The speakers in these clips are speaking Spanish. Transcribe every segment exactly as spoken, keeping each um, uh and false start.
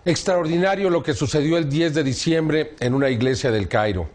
Extraordinario lo que sucedió el diez de diciembre en una iglesia del Cairo.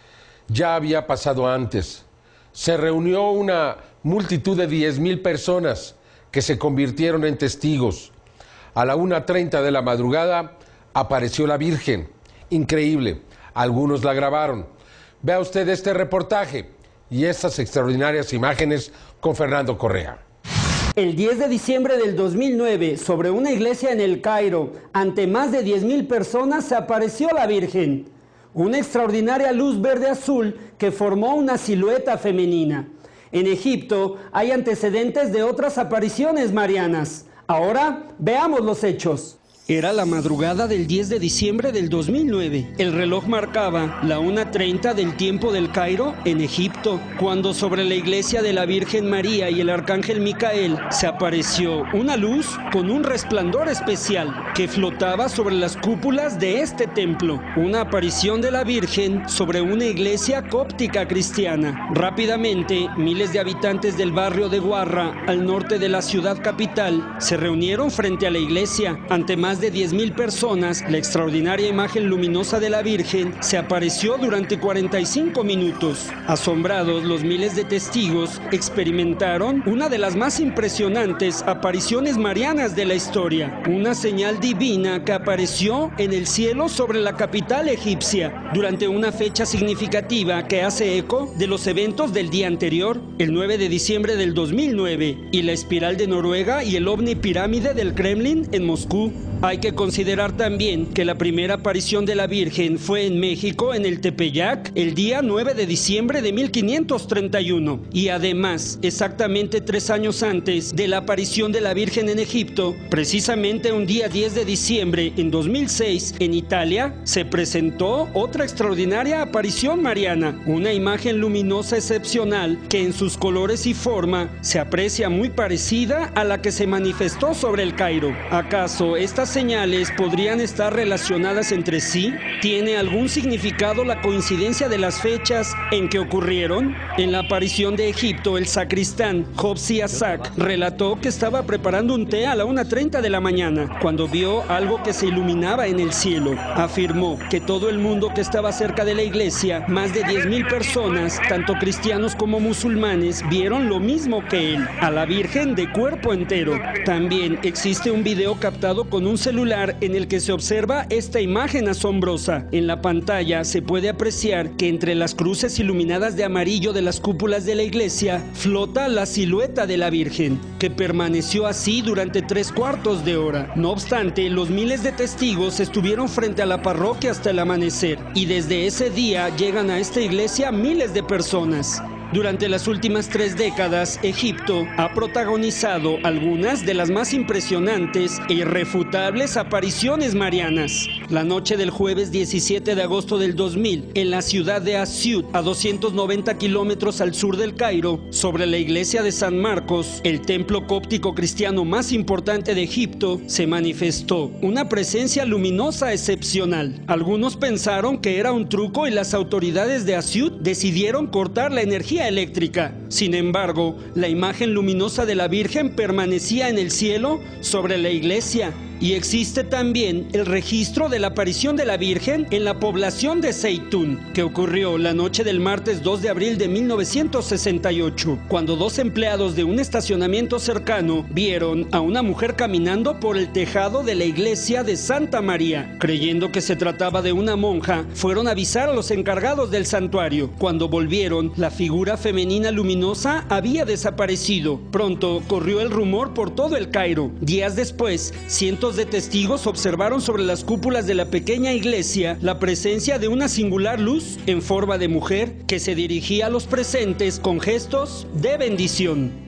Ya había pasado antes. Se reunió una multitud de diez mil personas que se convirtieron en testigos. A la una treinta de la madrugada apareció la Virgen. Increíble. Algunos la grabaron. Vea usted este reportaje y estas extraordinarias imágenes con Fernando Correa. El diez de diciembre del dos mil nueve, sobre una iglesia en el Cairo, ante más de diez mil personas, se apareció la Virgen. Una extraordinaria luz verde-azul que formó una silueta femenina. En Egipto hay antecedentes de otras apariciones marianas. Ahora veamos los hechos. Era la madrugada del diez de diciembre del dos mil nueve. El reloj marcaba la una treinta del tiempo del Cairo, en Egipto, cuando sobre la iglesia de la Virgen María y el arcángel Micael se apareció una luz con un resplandor especial que flotaba sobre las cúpulas de este templo. Una aparición de la Virgen sobre una iglesia cóptica cristiana. Rápidamente, miles de habitantes del barrio de Guarra, al norte de la ciudad capital, se reunieron frente a la iglesia. Ante más de diez mil personas, la extraordinaria imagen luminosa de la Virgen se apareció durante cuarenta y cinco minutos. Asombrados, los miles de testigos experimentaron una de las más impresionantes apariciones marianas de la historia, una señal divina que apareció en el cielo sobre la capital egipcia, durante una fecha significativa que hace eco de los eventos del día anterior, el nueve de diciembre del dos mil nueve, y la espiral de Noruega y el ovni pirámide del Kremlin en Moscú. Hay que considerar también que la primera aparición de la Virgen fue en México, en el Tepeyac, el día nueve de diciembre de mil quinientos treinta y uno. Y además, exactamente tres años antes de la aparición de la Virgen en Egipto, precisamente un día diez de diciembre en dos mil seis, en Italia, se presentó otra extraordinaria aparición mariana, una imagen luminosa excepcional que en sus colores y forma se aprecia muy parecida a la que se manifestó sobre el Cairo. ¿Acaso estas señales podrían estar relacionadas entre sí? ¿Tiene algún significado la coincidencia de las fechas en que ocurrieron? En la aparición de Egipto, el sacristán Hobsi Asak relató que estaba preparando un té a la una treinta de la mañana cuando vio algo que se iluminaba en el cielo. Afirmó que todo el mundo que estaba cerca de la iglesia, más de diez mil personas, tanto cristianos como musulmanes, vieron lo mismo que él, a la Virgen de cuerpo entero. También existe un video captado con un celular en el que se observa esta imagen asombrosa. En la pantalla se puede apreciar que entre las cruces iluminadas de amarillo de las cúpulas de la iglesia flota la silueta de la Virgen, que permaneció así durante tres cuartos de hora. No obstante, los miles de testigos estuvieron frente a la parroquia hasta el amanecer, y desde ese día llegan a esta iglesia miles de personas. Durante las últimas tres décadas, Egipto ha protagonizado algunas de las más impresionantes e irrefutables apariciones marianas. La noche del jueves diecisiete de agosto del dos mil, en la ciudad de Asiut, a doscientos noventa kilómetros al sur del Cairo, sobre la iglesia de San Marcos, el templo cóptico cristiano más importante de Egipto, se manifestó una presencia luminosa excepcional. Algunos pensaron que era un truco y las autoridades de Asiut decidieron cortar la energía eléctrica. Sin embargo, la imagen luminosa de la Virgen permanecía en el cielo sobre la iglesia. Y existe también el registro de la aparición de la Virgen en la población de Zeitún, que ocurrió la noche del martes dos de abril de mil novecientos sesenta y ocho, cuando dos empleados de un estacionamiento cercano vieron a una mujer caminando por el tejado de la iglesia de Santa María. Creyendo que se trataba de una monja, fueron a avisar a los encargados del santuario. Cuando volvieron, la figura femenina luminosa había desaparecido. Pronto corrió el rumor por todo el Cairo. Días después, cientos de testigos observaron sobre las cúpulas de la pequeña iglesia la presencia de una singular luz en forma de mujer que se dirigía a los presentes con gestos de bendición.